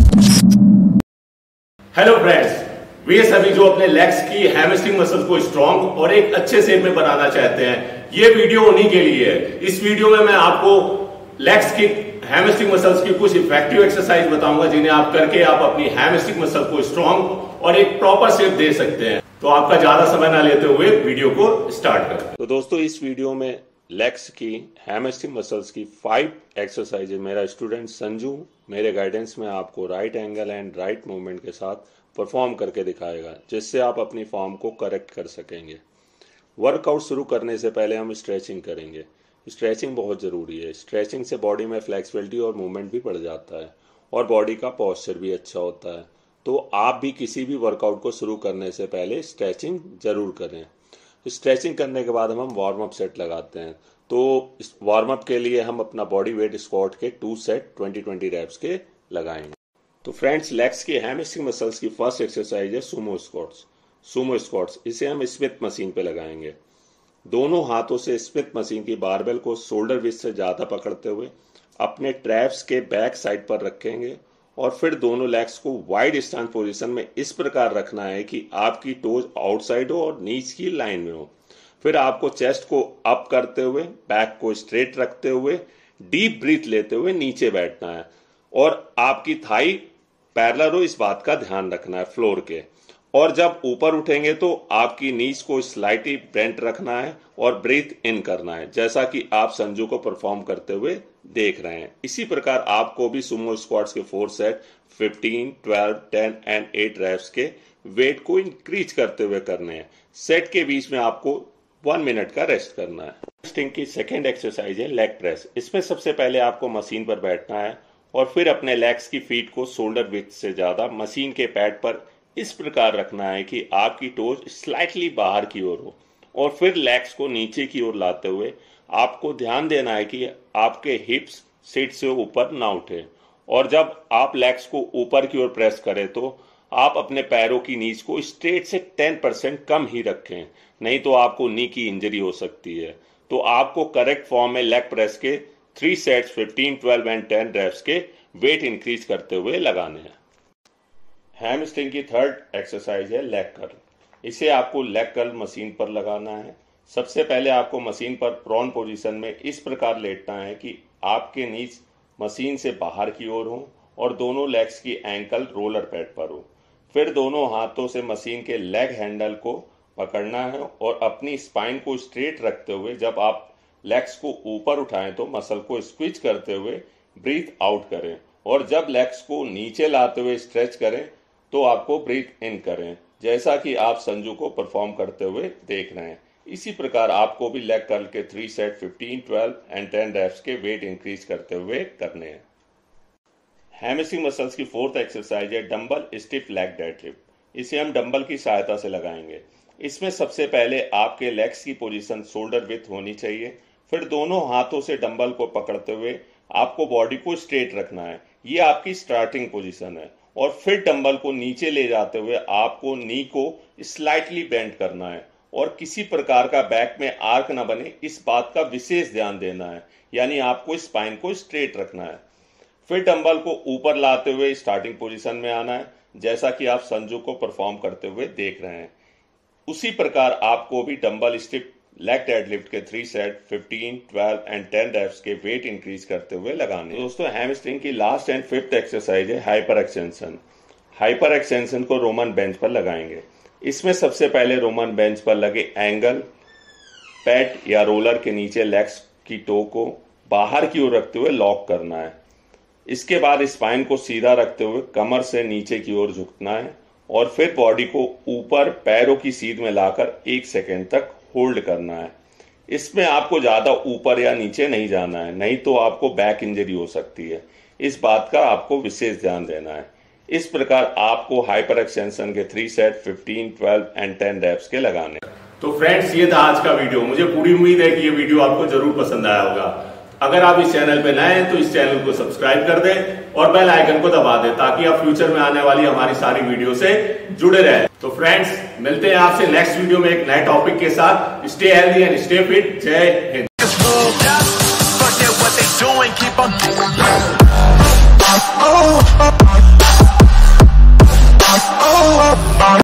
Hello friends, वे सभी जो अपने लेग्स की हैमस्ट्रिंग मसल्स को स्ट्रॉन्ग और एक अच्छे शेप में बनाना चाहते हैं, ये वीडियो उन्हीं के लिए है। इस वीडियो में मैं आपको लेग्स की हैमस्ट्रिंग मसल्स की कुछ इफेक्टिव एक्सरसाइज बताऊंगा जिन्हें आप करके आप अपनी हैमस्ट्रिंग मसल को स्ट्रॉन्ग और एक प्रॉपर शेप दे सकते हैं। तो आपका ज्यादा समय ना लेते हुए वीडियो को स्टार्ट करते हैं। तो दोस्तों, इस वीडियो में लेग्स की हैमस्ट्रिंग मसल्स की 5 एक्सरसाइज मेरा स्टूडेंट संजू मेरे गाइडेंस में आपको right angle and right movement के साथ परफॉर्म करके दिखाएगा, जिससे आप अपनी फॉर्म को करेक्ट कर सकेंगे। वर्कआउट शुरू करने से पहले हम स्ट्रेचिंग करेंगे। स्ट्रेचिंग बहुत ज़रूरी है। स्ट्रेचिंग से बॉडी में फ्लेक्सिबिलिटी और मूवमेंट भी बढ़ जाता है और बॉडी का पोस्चर भी अच्छा होता है। तो आप भी किसी भी वर्कआउट को शुरू करने से पहले स्ट्रेचिंग जरूर करें। स्ट्रेचिंग करने के बाद हम वार्म अप सेट लगाते हैं। तो इस वार्म अप के लिए हम अपना बॉडी वेट स्क्वाट के 2 सेट 20-20 रेप्स के लगाएंगे। तो फ्रेंड्स, लेग्स की हैमस्ट्रिंग मसल्स की फर्स्ट एक्सरसाइज है सुमो स्क्वाट्स। सुमो स्क्वाट्स इसे हम स्मिथ मशीन पे लगाएंगे। दोनों हाथों से स्मिथ मशीन की बारबेल को शोल्डर विड्थ से ज्यादा पकड़ते हुए अपने ट्रैप्स के बैक साइड पर रखेंगे और फिर दोनों लेग्स को वाइड स्टैंड पोजीशन में इस प्रकार रखना है कि आपकी टोज आउटसाइड हो और नीच की लाइन में हो। फिर आपको चेस्ट को अप करते हुए बैक को स्ट्रेट रखते हुए डीप ब्रीथ लेते हुए नीचे बैठना है और आपकी थाई पैरेलल हो, इस बात का ध्यान रखना है फ्लोर के। और जब ऊपर उठेंगे तो आपकी नीज को स्लाइटली बेंट रखना है और ब्रीथ इन करना है, जैसा कि आप संजू को परफॉर्म करते हुए देख रहे हैं। इसी प्रकार आपको भी सुमो स्क्वाट्स के 4 सेट 15, 12, 10 एंड 8 रेप्स के वेट को इंक्रीज करते हुए करने हैं। सेट के बीच में आपको 1 मिनट का रेस्ट करना है। हैमस्ट्रिंग की सेकेंड एक्सरसाइज है लेग प्रेस। इसमें सबसे पहले आपको मशीन पर बैठना है और फिर अपने लेग्स की फीट को शोल्डर विड्थ से ज्यादा मशीन के पैड पर इस प्रकार रखना है कि आपकी टोज स्लाइटली बाहर की ओर हो और फिर लेग्स को नीचे की ओर लाते हुए आपको ध्यान देना है कि आपके हिप्स सीट से ऊपर ना उठे। और जब आप लेग्स को ऊपर की ओर प्रेस करें तो आप अपने पैरों की नीज को स्ट्रेट से 10% कम ही रखें, नहीं तो आपको नी की इंजरी हो सकती है। तो आपको करेक्ट फॉर्म में लेग प्रेस के 3 सेट्स 15, 12 एंड 10 रेप्स के वेट इंक्रीज करते हुए लगाने हैं। हैमस्ट्रिंग की थर्ड एक्सरसाइज है लेग कर्ल। इसे आपको लेग कर्ल मशीन पर लगाना है। सबसे पहले आपको मशीन पर प्रोन पोजीशन में इस प्रकार लेटना है कि आपके नीज मशीन से बाहर की ओर हो और दोनों लेग्स की एंकल रोलर पैड पर हो। फिर दोनों हाथों से मशीन के लेग हैंडल को पकड़ना है और अपनी स्पाइन को स्ट्रेट रखते हुए जब आप लेग्स को ऊपर उठाएं तो मसल को स्क्विच करते हुए ब्रीथ आउट करें और जब लेग्स को नीचे लाते हुए स्ट्रेच करें तो आपको ब्रीथ इन करें, जैसा कि आप संजू को परफॉर्म करते हुए देख रहे हैं। इसी प्रकार आपको भी लेग कर्ल के 3 सेट 15, 12 एंड 10 रेप्स के वेट इंक्रीज करते हुए करने हैं। हैमस्ट्रिंग मसल्स की 4th एक्सरसाइज है डंबल स्टिफ लेग डेडलिफ्ट। इसे हम डंबल की सहायता से लगाएंगे। इसमें सबसे पहले आपके लेग्स की पोजीशन शोल्डर विड्थ होनी चाहिए। फिर दोनों हाथों से डंबल को पकड़ते हुए आपको बॉडी को स्ट्रेट रखना है, ये आपकी स्टार्टिंग पोजीशन है। और फिर डंबल को नीचे ले जाते हुए आपको नी को स्लाइटली बेंड करना है और किसी प्रकार का बैक में आर्क ना बने, इस बात का विशेष ध्यान देना है, यानी आपको स्पाइन को स्ट्रेट रखना है। फिर डंबल को ऊपर लाते हुए स्टार्टिंग पोजीशन में आना है, जैसा कि आप संजू को परफॉर्म करते हुए देख रहे हैं। उसी प्रकार आपको भी डंबल स्टिफ लेग डेडलिफ्ट के 3 सेट 15, 12 एंड 10 रेप्स के वेट इंक्रीज करते हुए लगाने। दोस्तों, हैमस्ट्रिंग की लास्ट एंड 5th एक्सरसाइज है हाइपर एक्सटेंशन। हाइपर एक्सटेंशन को रोमन बेंच पर लगाएंगे। इसमें सबसे पहले रोमन बेंच पर लगे एंगल पैड या रोलर के नीचे लेग्स की टो को बाहर की ओर रखते हुए लॉक करना है। इसके बाद स्पाइन को सीधा रखते हुए कमर से नीचे की ओर झुकना है और फिर बॉडी को ऊपर पैरों की सीध में लाकर 1 सेकेंड तक होल्ड करना है। इसमें आपको ज्यादा ऊपर या नीचे नहीं जाना है, नहीं तो आपको बैक इंजरी हो सकती है। इस बात का आपको विशेष ध्यान देना है। इस प्रकार आपको हाइपर एक्सटेंशन के 3 सेट 15, 12 एंड 10 रेप्स के लगाने। तो फ्रेंड्स, ये था आज का वीडियो। मुझे पूरी उम्मीद है कि ये वीडियो आपको जरूर पसंद आया होगा। अगर आप इस चैनल पे नए हैं तो इस चैनल को सब्सक्राइब कर दें और बेल आइकन को दबा दें ताकि आप फ्यूचर में आने वाली हमारी सारी वीडियो से जुड़े रहें। तो फ्रेंड्स, मिलते हैं आपसे नेक्स्ट वीडियो में एक नए टॉपिक के साथ। Stay healthy and stay fit. जय हिंद।